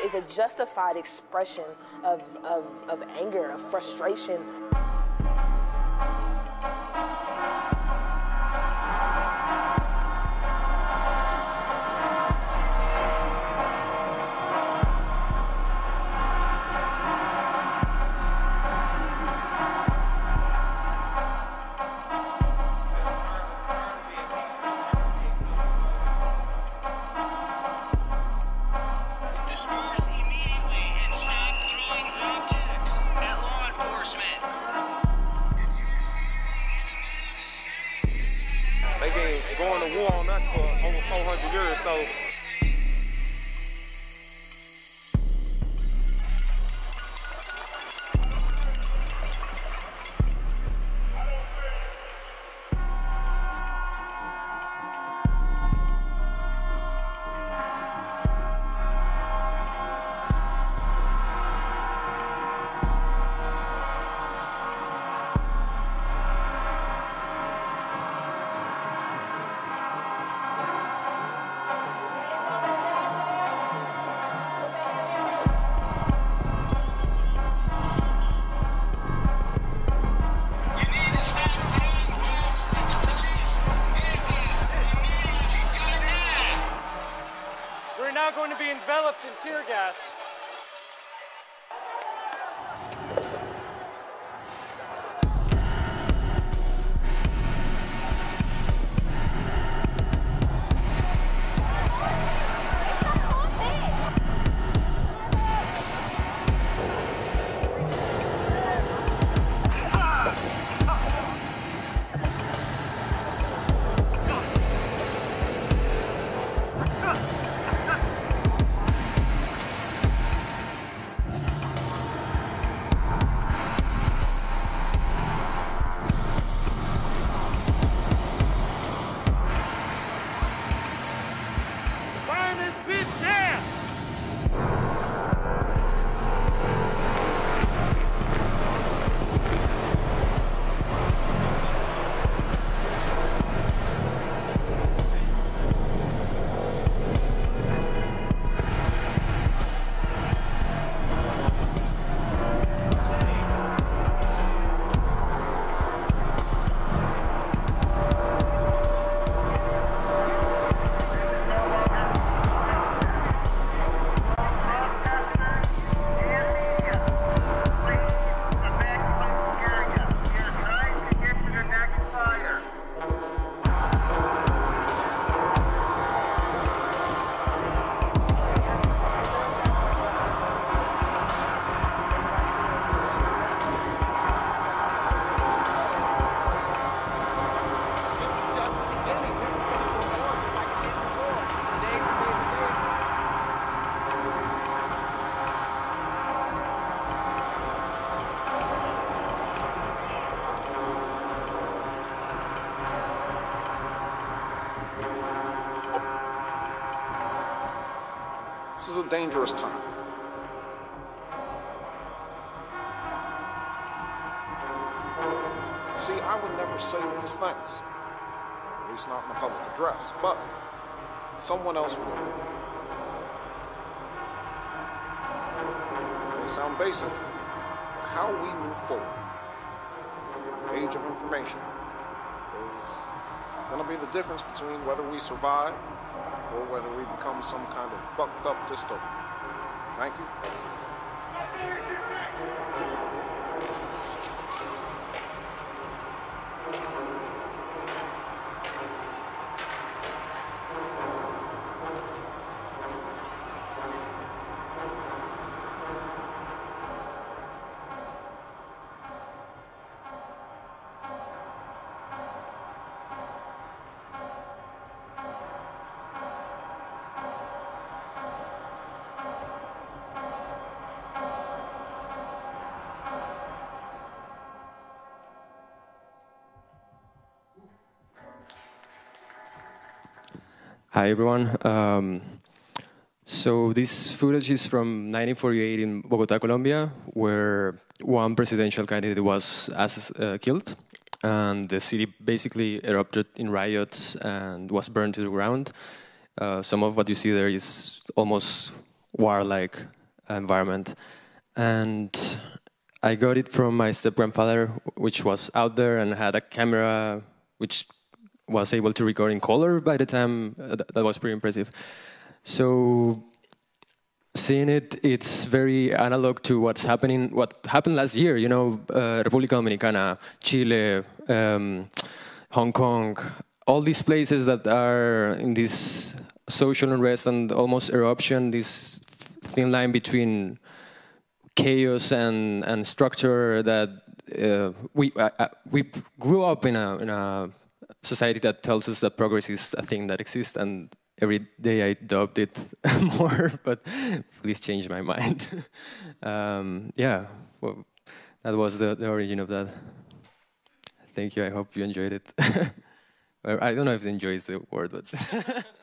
is a justified expression of anger, of frustration. Going to war on us for over 400 years, so we're now going to be enveloped in tear gas. this is a dangerous time. See, I would never say these things, at least not in a public address, but someone else would. They sound basic, but how we move forward, the age of information, is going to be the difference between whether we survive or whether we become some kind of fucked up dystopia. Thank you. Hi, everyone. So this footage is from 1948 in Bogota, Colombia, where one presidential candidate was killed, and the city basically erupted in riots and was burned to the ground. Some of what you see there is almost warlike environment. And I got it from my step-grandfather, which was out there and had a camera which was able to record in color by the time. That was pretty impressive. So seeing it, it's very analog to what happened last year, you know, República Dominicana, Chile, Hong Kong, all these places that are in this social unrest and almost eruption, this thin line between chaos and structure that we grew up in a society that tells us that progress is a thing that exists, and every day I doubt it more, but please change my mind. Yeah, well, that was the origin of that. Thank you, I hope you enjoyed it. Well, I don't know if enjoy is the word, but